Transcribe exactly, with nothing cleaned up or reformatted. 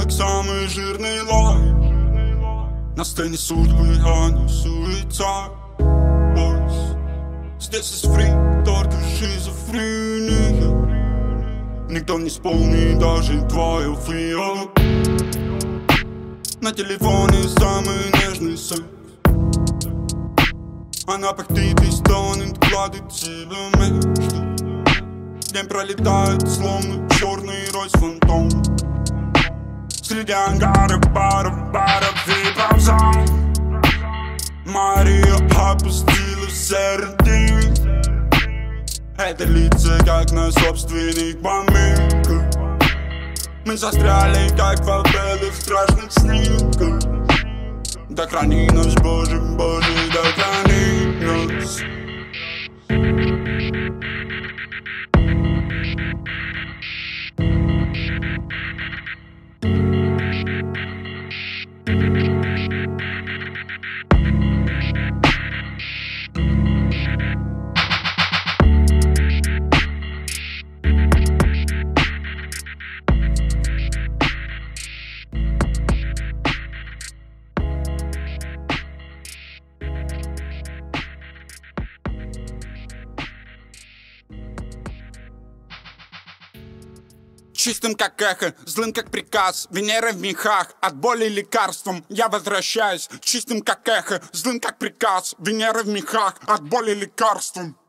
как самый жирный лайк. На сцене судьбы, а не суета. Бойс, здесь есть фри, только шизофрения. Никто не исполнит даже твое фрио. На телефоне самый нежный секс. Она пыхтит и стонет, кладет себе мечту. День пролетает, словно черный ройс-фантом. Среди ангаров, баров, баров и бомжам. Мария опустилась в серый день. Это лица, как на собственных поминках. Мы застряли, как фабелы в страшных снимках. Да храни нас, Боже, Боже, да храни нас. Чистым как эхо, злым как приказ, Венера в мехах, от боли лекарством я возвращаюсь. Чистым как эхо, злым как приказ, Венера в мехах, от боли лекарством.